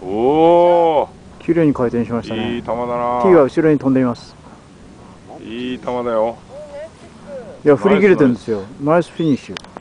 おお、 綺麗に回転しましたね。 いい球だな。 T は後ろに飛んでいます。 いい球だよ。 いや、振り切れてるんですよ。ナイスフィニッシュ。